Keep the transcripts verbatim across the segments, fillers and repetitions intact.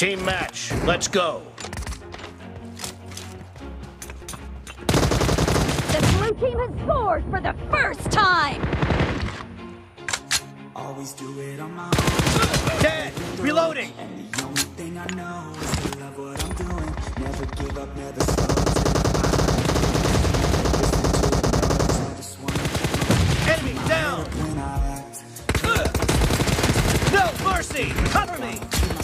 Team match, let's go. The blue team has scored for the first time! Always do it on my own. Dead! Reloading! And the only thing I know is to love what I'm doing. Never give up, never slow till I just wanna Enemy down! when I act. No mercy! Cover me!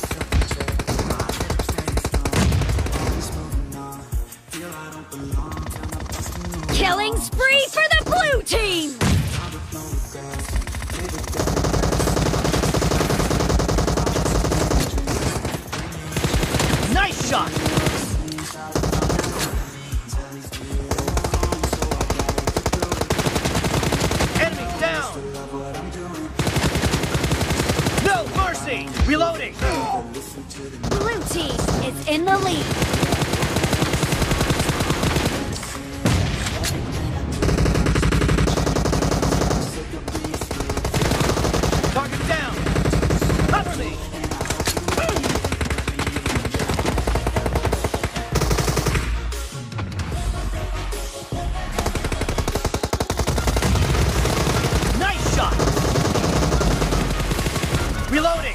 Killing spree for the blue team! Nice shot! Enemy down! No mercy! Reloading! Blue team is in the lead. Target down! Cover me! Nice shot! Reloading!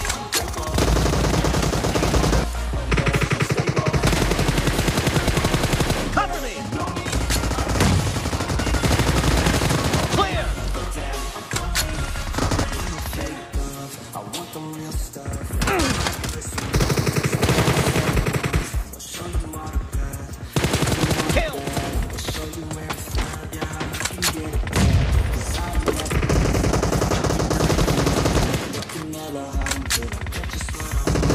Cover me! Clear! I want the real stuff. I'll show you all the good. Kill! I'll show you where it's at. Yeah, how you can get it back. 'Cause I never you can never hide until I get just what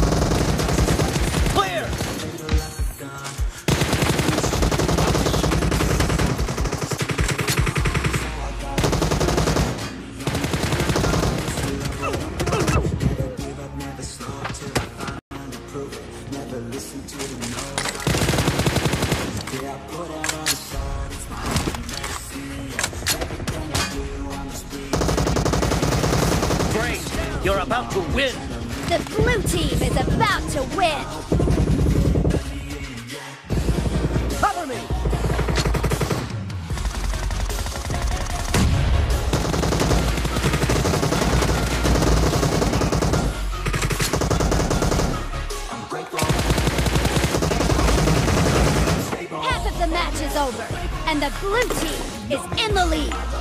I Clear! want. Later like a gun. Never give up, never slow till I finally prove it. Never listen to the no's. Yeah, I put out all the shot. It's my own medicine. Everything I do, I'm just breathing. Great! You're about to win! The blue team is about to win! Cover me! I'm grateful. Half of the match is over, and the blue team is in the lead.